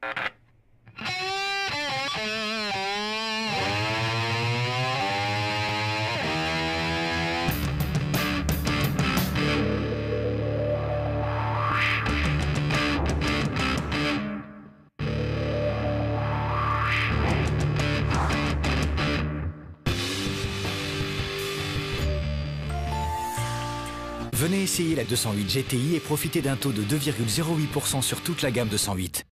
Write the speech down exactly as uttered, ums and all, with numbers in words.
Venez essayer la deux cent huit G T I et profitez d'un taux de deux virgule zéro huit pour cent sur toute la gamme deux cent huit.